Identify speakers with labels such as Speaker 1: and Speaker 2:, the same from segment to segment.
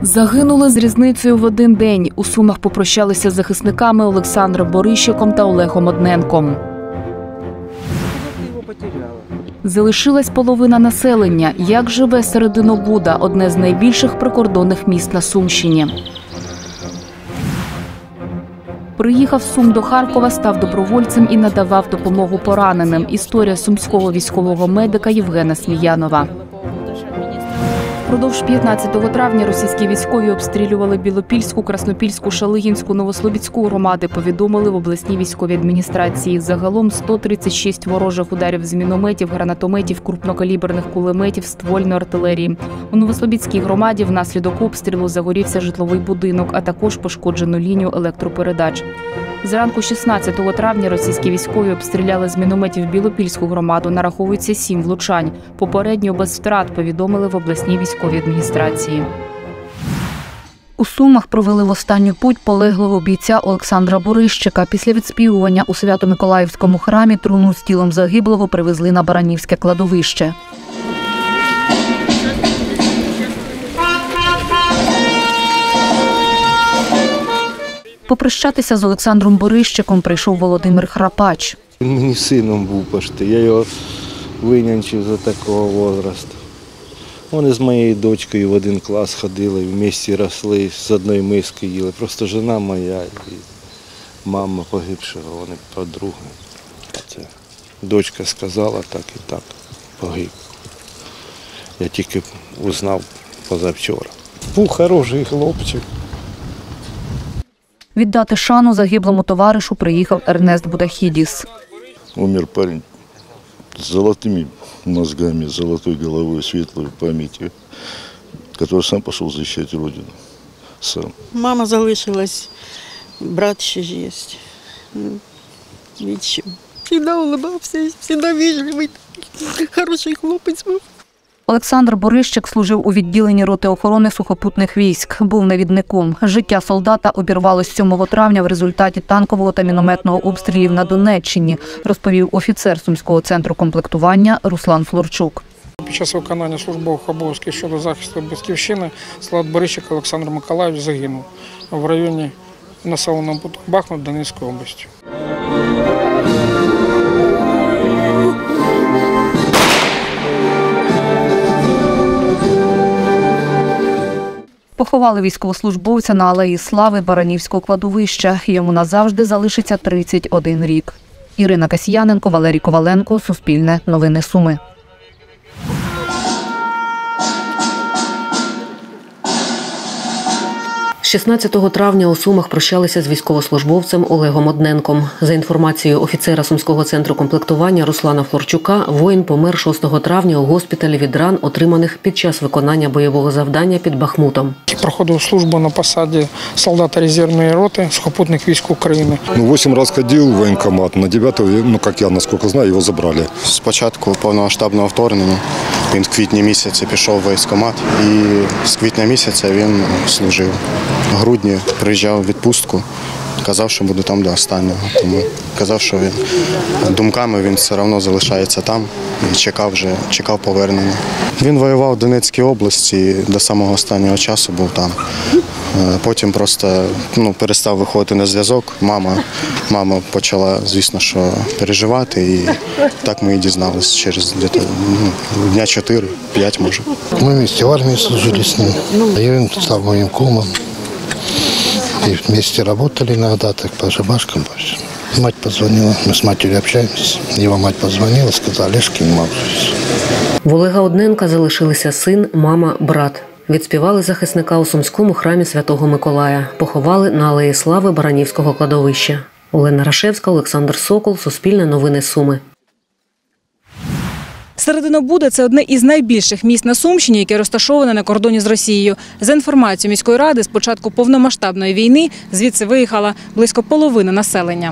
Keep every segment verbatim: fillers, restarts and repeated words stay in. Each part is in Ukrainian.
Speaker 1: Загинули з різницею в один день. У Сумах попрощалися з захисниками Олександром Борищиком та Олегом Одненком. Залишилась половина населення. Як живе Серединобуда – одне з найбільших прикордонних міст на Сумщині. Приїхав з Сум до Харкова, став добровольцем і надавав допомогу пораненим. Історія сумського військового медика Євгена Сміянова. Впродовж п'ятнадцятого травня російські військові обстрілювали Білопільську, Краснопільську, Шалигінську, Новослобідську громади, повідомили в обласній військовій адміністрації. Загалом сто тридцять шість ворожих ударів з мінометів, гранатометів, крупнокаліберних кулеметів, ствольної артилерії. У Новослобідській громаді внаслідок обстрілу загорівся житловий будинок, а також пошкоджено лінію електропередач. Зранку шістнадцятого травня російські військові обстріляли з мінометів Білопільську громаду. Нараховується сім влучань. Попередньо без втрат, повідомили в обласній військовій адміністрації. У Сумах провели в останню путь полеглого бійця Олександра Борищика. Після відспівування у Свято-Миколаївському храмі труну з тілом загиблого привезли на Баранівське кладовище. Попрощатися з Олександром Борищиком прийшов Володимир Храпач.
Speaker 2: Він мені сином був почти, я його винянчив за такого віку. Вони з моєю дочкою в один клас ходили, в місті росли, з одної миски їли. Просто жена моя і мама погибшого, вони подруги. Це дочка сказала так і так, погиб. Я тільки узнав позавчора. Був хороший хлопчик.
Speaker 1: Віддати шану загиблому товаришу приїхав Ернест Будахідіс.
Speaker 3: Умер парень з золотими мозгами, з золотою головою, світлою пам'яттю, який сам пішов захищати родину. Сам.
Speaker 4: Мама залишилась, брат ще ж є. Відчим. Завжди улыбався, завжди вежливий, хороший хлопець був.
Speaker 1: Олександр Борищик служив у відділенні роти охорони сухопутних військ. Був навідником. Життя солдата обірвалось сьомого травня в результаті танкового та мінометного обстрілів на Донеччині, розповів офіцер Сумського центру комплектування Руслан Флорчук.
Speaker 5: Під час виконання службових обов'язків щодо захисту Батьківщини солдат Борищик Олександр Миколаївич загинув в районі населеного пункту Бахмут Донецької області.
Speaker 1: Поховали військовослужбовця на алеї Слави Баранівського кладовища. Йому назавжди залишиться тридцять один рік. Ірина Касьяненко, Валерій Коваленко, Суспільне, Новини Суми.
Speaker 6: шістнадцятого травня у Сумах прощалися з військовослужбовцем Олегом Одненком. За інформацією офіцера Сумського центру комплектування Руслана Флорчука, воїн помер шостого травня у госпіталі від ран, отриманих під час виконання бойового завдання під Бахмутом.
Speaker 5: Проходив службу на посаді солдата резервної роти сухопутних військ України.
Speaker 3: Ну, вісім разів ходив в воєнкомат, на дев'ятого, ну, як я, наскільки знаю, його забрали.
Speaker 7: Спочатку повномасштабного вторгнення він в квітні місяці пішов в військкомат і з квітня місяця він служив. В грудні приїжджав у відпустку, казав, що буде там до останнього. Тому казав, що він думками він все одно залишається там і чекав вже, чекав повернення. Він воював в Донецькій області, до самого останнього часу був там. Потім просто ну, перестав виходити на зв'язок. Мама, мама почала, звісно, що переживати, і так ми і дізналися через ну, дня чотири-п'ять, може.
Speaker 8: Ми в місті в армії служили з ним, а він став моїм кумом. И вместе работали иногда, так по шабашкам. Мать позвонила, мы с матерью общаемся. Его мать позвонила, сказала, Олежки не могу.
Speaker 6: В Олега Одненка залишилися син, мама, брат. Відспівали захисника у Сумському храмі Святого Миколая. Поховали на алеї Слави Баранівського кладовища. Олена Рашевська, Олександр Сокол, Суспільне, Новини Суми.
Speaker 9: Серединобуда – це одне із найбільших міст на Сумщині, яке розташоване на кордоні з Росією. За інформацією міської ради, з початку повномасштабної війни звідси виїхала близько половини населення.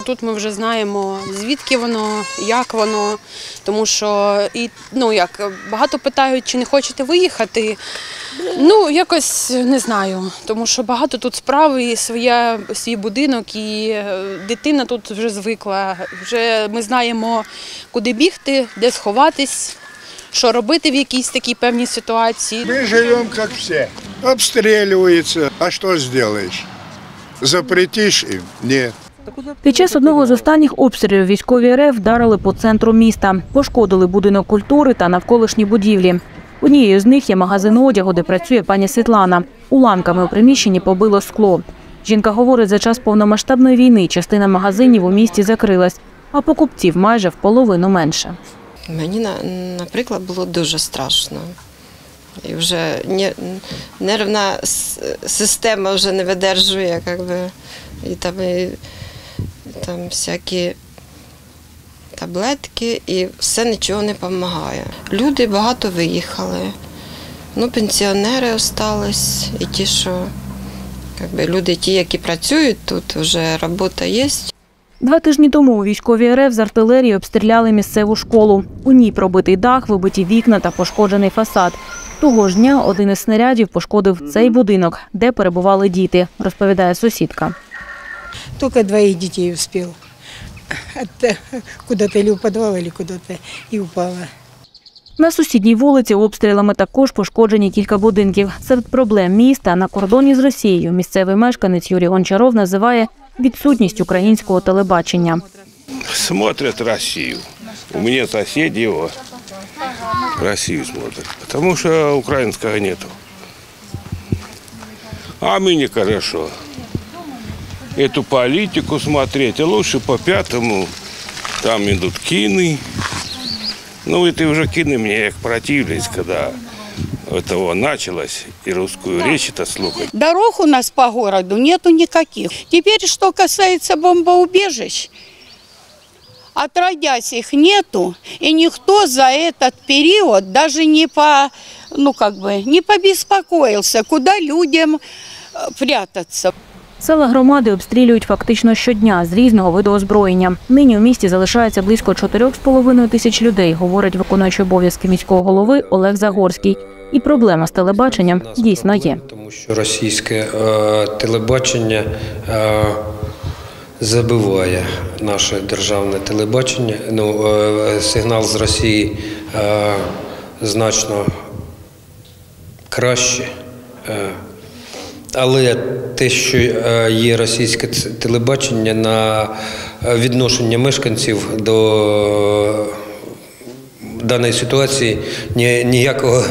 Speaker 10: Тут ми вже знаємо, звідки воно, як воно, тому що і, ну, як, багато питають, чи не хочете виїхати. Ну, якось не знаю, тому що багато тут справ і своє, свій будинок, і дитина тут вже звикла. Вже ми знаємо, куди бігти, де сховатись, що робити в якійсь такій певній ситуації.
Speaker 11: Ми живемо, як всі. Обстрілюються, а що зробиш? Запретиш їм? Ні.
Speaker 1: Під час одного з останніх обстрілів військові РФ вдарили по центру міста. Пошкодили будинок культури та навколишні будівлі. Однією з них є магазин одягу, де працює пані Світлана. Уламками у приміщенні побило скло. Жінка говорить, за час повномасштабної війни частина магазинів у місті закрилась, а покупців майже в половину менше.
Speaker 12: Мені, наприклад, було дуже страшно. І вже нервна система вже не видержує, якби, і там, і, там всякі таблетки, і все нічого не допомагає. Люди багато виїхали, ну, пенсіонери залишились, і ті, що, якби, люди ті, які працюють тут, вже робота є.
Speaker 1: Два тижні тому у військовій РФ з артилерії обстріляли місцеву школу. У ній пробитий дах, вибиті вікна та пошкоджений фасад. Того ж дня один із снарядів пошкодив цей будинок, де перебували діти, розповідає сусідка.
Speaker 4: Тільки двоїх дітей встиг. Куди-то или в підвал, или куди-то, і впала.
Speaker 1: На сусідній вулиці обстрілами також пошкоджені кілька будинків. Серед проблем міста на кордоні з Росією місцевий мешканець Юрій Гончаров називає відсутність українського телебачення.
Speaker 13: Смотрят Росію. У мене сусіди Росію смотрят, тому що українського нету. А мені хорошо. Эту политику смотреть, а лучше по пятому, там идут кины. Ну, это уже кины мне як противились, когда этого началось, и русскую речь это слухать.
Speaker 14: Дорог у нас по городу нету никаких. Теперь, что касается бомбоубежищ, отродясь их нету, и никто за этот период даже не, по, ну, как бы, не побеспокоился, куда людям прятаться.
Speaker 1: Села громади обстрілюють фактично щодня з різного виду озброєння. Нині у місті залишається близько чотирьох з половиною тисяч людей, говорить виконуючий обов'язки міського голови Олег Загорський. І проблема з телебаченням дійсно є.
Speaker 15: Тому що російське е, телебачення е, забиває наше державне телебачення. Ну, е, сигнал з Росії е, значно краще. Е, Але те, що є російське телебачення, на відношення мешканців до даної ситуації ніякого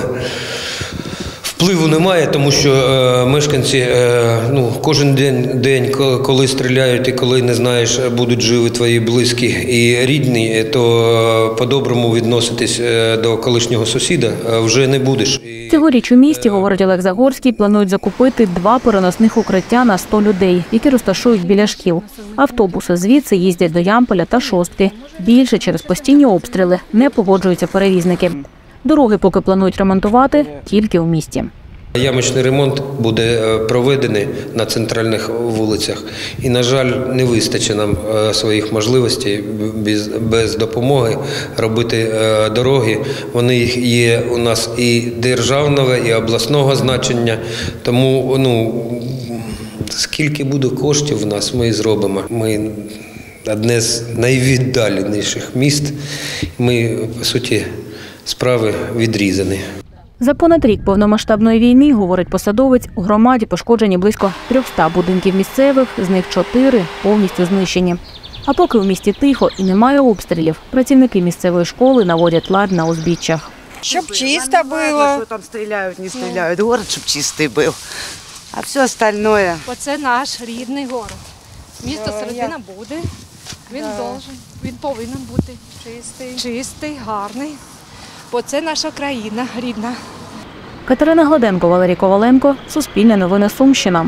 Speaker 15: впливу немає, тому що мешканці, ну, кожен день, день, коли стріляють і коли не знаєш, будуть живі твої близькі і рідні, то по-доброму відноситись до колишнього сусіда вже не будеш.
Speaker 1: Цьогоріч у місті, говорить Олег Загорський, планують закупити два переносних укриття на сто людей, які розташують біля шкіл. Автобуси звідси їздять до Ямполя та Шостки. Більше через постійні обстріли не погоджуються перевізники. Дороги поки планують ремонтувати тільки у місті.
Speaker 15: Ямочний ремонт буде проведений на центральних вулицях. І, на жаль, не вистачить нам своїх можливостей без, без допомоги робити дороги. Вони є у нас і державного, і обласного значення. Тому, ну, скільки буде коштів у нас, ми і зробимо. Ми одне з найвіддаленіших міст. Ми, по суті, справи відрізані.
Speaker 1: За понад рік повномасштабної війни, говорить посадовець, у громаді пошкоджені близько трьохсот будинків місцевих, з них чотири повністю знищені. А поки у місті тихо і немає обстрілів, працівники місцевої школи наводять лад на узбіччях.
Speaker 16: Щоб чисто було. Що там стріляють, не стріляють. Город, щоб чистий був. А все остальное.
Speaker 17: Оце наш рідний город. Місто середина буде. Він должен, він повинен бути чистий, чистий, гарний. Бо це наша країна рідна.
Speaker 1: Катерина Гладенко, Валерій Коваленко, Суспільне новини, Сумщина.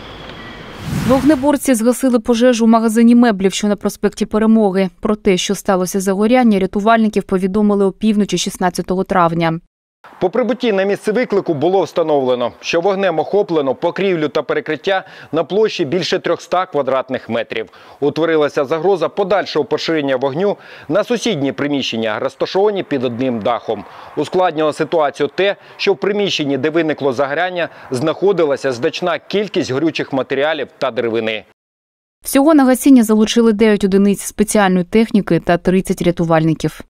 Speaker 1: Вогнеборці згасили пожежу в магазині меблів, що на проспекті Перемоги. Про те, що сталося загоряння, рятувальників повідомили опівночі шістнадцятого травня.
Speaker 18: По прибутті на місце виклику було встановлено, що вогнем охоплено покрівлю та перекриття на площі більше трьохсот квадратних метрів. Утворилася загроза подальшого поширення вогню на сусідні приміщення, розташовані під одним дахом. Ускладнювало ситуацію те, що в приміщенні, де виникло загоряння, знаходилася значна кількість горючих матеріалів та деревини.
Speaker 1: Всього на гасіння залучили дев'ять одиниць спеціальної техніки та тридцять рятувальників.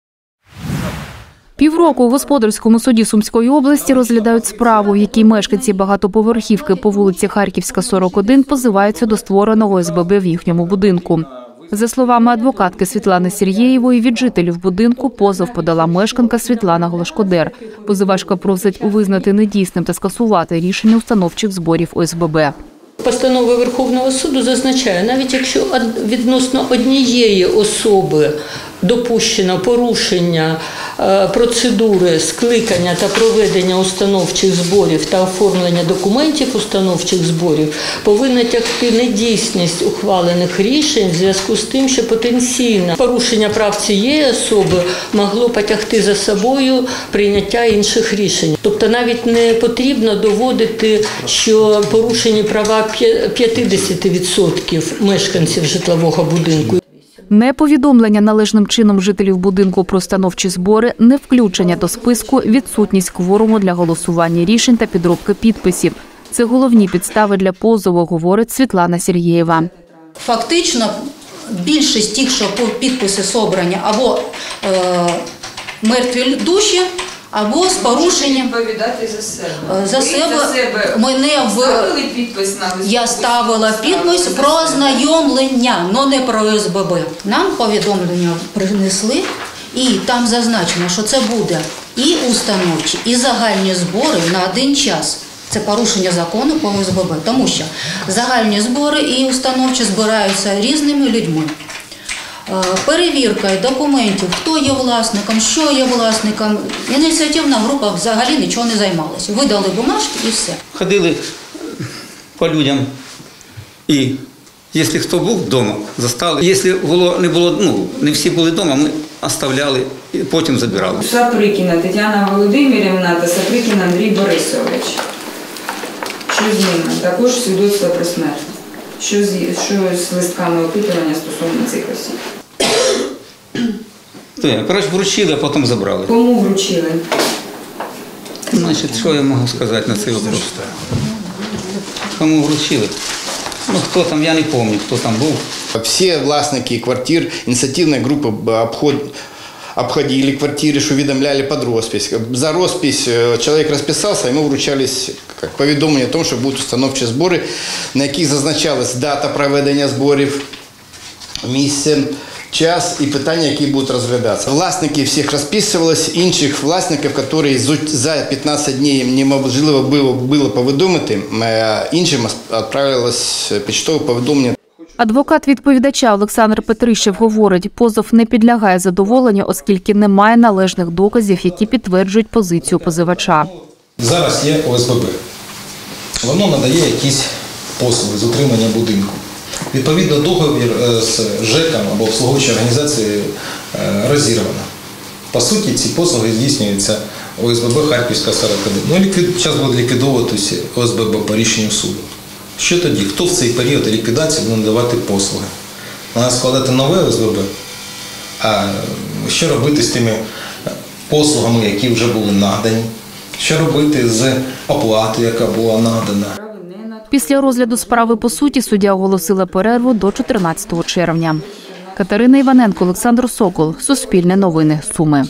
Speaker 1: Півроку у господарському суді Сумської області розглядають справу, в якій мешканці багатоповерхівки по вулиці Харківська, сорок один позиваються до створеного О С Б Б в їхньому будинку. За словами адвокатки Світлани Сергєєвої, від жителів будинку позов подала мешканка Світлана Глашкодер. Позивачка просить визнати недійсним та скасувати рішення установчих зборів О С Б Б.
Speaker 19: Постанова Верховного суду зазначає, навіть якщо відносно однієї особи допущено порушення процедури скликання та проведення установчих зборів та оформлення документів установчих зборів, повинна тягти недійсність ухвалених рішень в зв'язку з тим, що потенційне порушення прав цієї особи могло потягти за собою прийняття інших рішень. Тобто навіть не потрібно доводити, що порушені права п'ятдесят відсотків мешканців житлового будинку.
Speaker 1: Неповідомлення належним чином жителів будинку про установчі збори, не включення до списку, відсутність кворуму для голосування рішень та підробки підписів. Це головні підстави для позову, говорить Світлана Сергєєва.
Speaker 20: Фактично, більшість тих, що підписи зібрані, або е, мертві душі, або з порушенням.
Speaker 21: Відповідати за себе.
Speaker 20: За себе. За себе. Мене в...
Speaker 21: підпис на
Speaker 20: Я ставила підпис про ознайомлення, але не про О С Б Б. Нам повідомлення принесли, і там зазначено, що це буде і установчі, і загальні збори на один час. Це порушення закону по О С Б Б, тому що загальні збори і установчі збираються різними людьми. Перевірка документів, хто є власником, що є власником. Ініціативна група взагалі нічого не займалася. Видали бумажки і все.
Speaker 22: Ходили по людям і, якщо хто був вдома, застали. Якщо було, не було, ну, не всі були вдома, ми оставляли і потім забирали.
Speaker 21: Саприкіна Тетяна Володимирівна та Саприкін Андрій Борисович. Що з ними? Також свідоцтво про смерть. Що з, що з листками опитування стосовно цих осіб?
Speaker 22: Коротше, вручили, а потім забрали.
Speaker 21: Кому вручили?
Speaker 22: Значить, що я можу сказати на цей вопрос? Кому вручили? Ну, хто там, я не пам'ятаю, хто там був.
Speaker 23: Всі власники квартир ініціативної групи обход... обходили квартиры, что уведомляли под роспись. За роспись человек расписался, ему вручались как повідомлення о том, що будуть установчі збори, на яких зазначалась дата проведення зборів, місце, час і питання, які будуть розглядатися. Власники всіх розписувались, інших власників, які за п'ятнадцять днів неможливо було, було повідомити, іншим відправилось почтове повідомлення.
Speaker 1: Адвокат відповідача Олександр Петрищев говорить, позов не підлягає задоволенню, оскільки немає належних доказів, які підтверджують позицію позивача.
Speaker 24: Зараз є О С Б Б. Воно надає якісь послуги з утримання будинку. Відповідно, договір з ЖЕКом або обслуговуючою організацією розірвано. По суті, ці послуги здійснюються О С Б Б Харківська сорок один. Ну, ліквід... Зараз буде ліквідовуватися О С Б Б по рішенню суду. Що тоді? Хто в цей період ліквідації буде надавати послуги? Треба складати нове О С Б Б. А що робити з тими послугами, які вже були надані? Що робити з оплатою, яка була надана?
Speaker 1: Після розгляду справи по суті суддя оголосила перерву до чотирнадцятого червня. Катерина Іваненко, Олександр Сокол. Суспільне новини. Суми.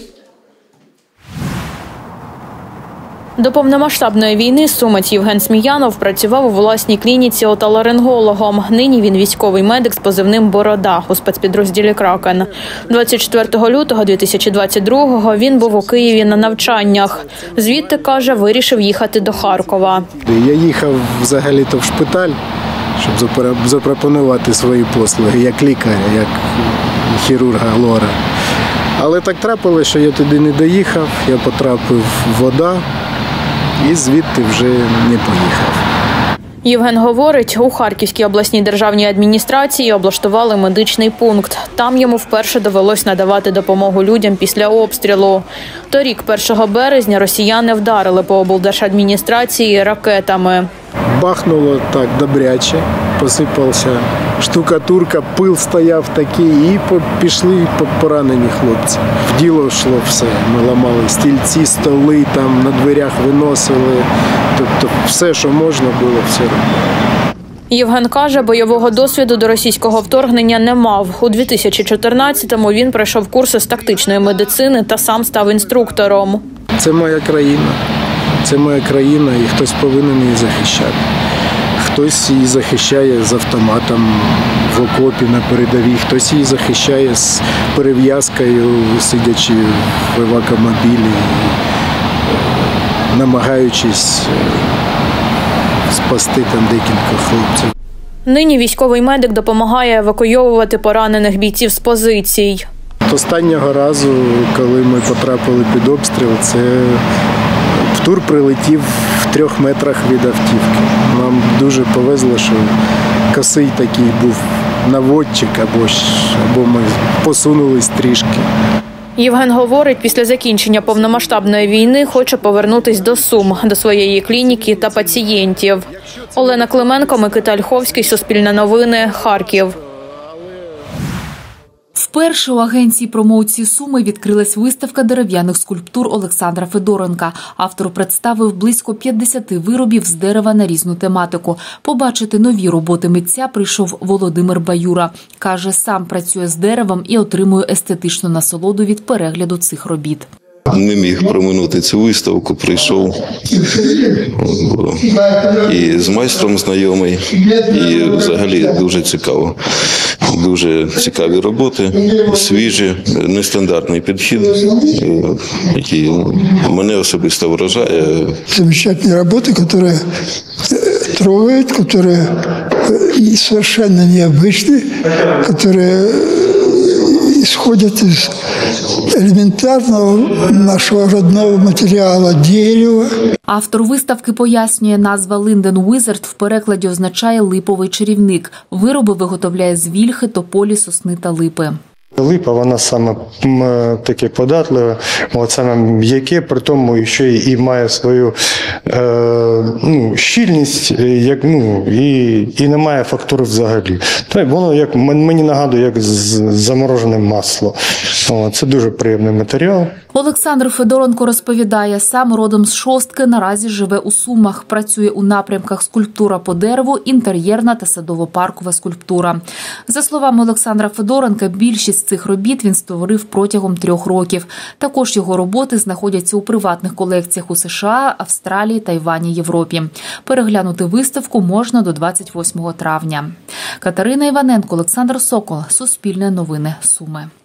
Speaker 25: До повномасштабної війни сумець Євген Сміянов працював у власній клініці отоларингологом. Нині він військовий медик з позивним «Борода» у спецпідрозділі «Кракен». двадцять четвертого лютого дві тисячі двадцять другого він був у Києві на навчаннях. Звідти, каже, вирішив їхати до Харкова.
Speaker 26: Я їхав взагалі-то в шпиталь, щоб запропонувати свої послуги як лікаря, як хірурга лора. Але так трапилося, що я туди не доїхав, я потрапив в ОДА і звідти вже не поїхав.
Speaker 25: Євген говорить, у Харківській обласній державній адміністрації облаштували медичний пункт. Там йому вперше довелось надавати допомогу людям після обстрілу. Торік, першого березня, росіяни вдарили по облдержадміністрації ракетами.
Speaker 26: Бахнуло так добряче, посипався штукатурка, пил стояв такий, і пішли поранені хлопці. В діло йшло все. Ми ламали стільці, столи, там на дверях виносили. Тобто все, що можна було, все робили.
Speaker 25: Євген каже, бойового досвіду до російського вторгнення не мав. У дві тисячі чотирнадцятому він пройшов курси з тактичної медицини та сам став інструктором.
Speaker 26: Це моя країна. Це моя країна, і хтось повинен її захищати. Хтось її захищає з автоматом в окопі на передовій, хтось її захищає з перев'язкою, сидячи в евакомобілі, намагаючись спасти там декілька хлопців.
Speaker 25: Нині військовий медик допомагає евакуйовувати поранених бійців з позицій.
Speaker 26: Останнього разу, коли ми потрапили під обстріл, це птур прилетів в трьох метрах від автівки. Нам дуже повезло, що косий такий був наводчик, або, або ми посунулись трішки.
Speaker 25: Євген говорить, після закінчення повномасштабної війни хоче повернутись до Сум, до своєї клініки та пацієнтів. Олена Клименко, Микита Ольховський, Суспільне новини, Харків.
Speaker 1: Вперше у агенції промоції Суми відкрилась виставка дерев'яних скульптур Олександра Федоренка. Автор представив близько п'ятдесят виробів з дерева на різну тематику. Побачити нові роботи митця прийшов Володимир Баюра. Каже, сам працює з деревом і отримує естетичну насолоду від перегляду цих робіт.
Speaker 2: Не міг проминути цю виставку, прийшов і з майстром знайомий, і взагалі дуже цікаво. Дуже цікаві роботи, свіжі, нестандартний підхід, який мене особисто вражає.
Speaker 3: Замечательные работы, которые трогают, которые совершенно необычны, которые исходят из элементарного нашего родного материала дерева.
Speaker 1: Автор виставки пояснює, назва «Линден Wizard» в перекладі означає «липовий чарівник». Вироби виготовляє з вільхи, тополі, сосни та липи.
Speaker 5: Липа, вона саме таке податливе, от саме м'яке, при тому ще і має свою е, ну, щільність, як, ну, і, і не має фактури взагалі. Так, воно як, мені нагадує, як заморожене масло. О, це дуже приємний матеріал.
Speaker 1: Олександр Федоренко розповідає, сам родом з Шостки, наразі живе у Сумах. Працює у напрямках скульптура по дереву, інтер'єрна та садово-паркова скульптура. За словами Олександра Федоренка, більшість цих робіт він створив протягом трьох років. Також його роботи знаходяться у приватних колекціях у США, Австралії, Тайвані, Європі. Переглянути виставку можна до двадцять восьмого травня. Катерина Іваненко, Олександр Сокол, Суспільне новини, Суми.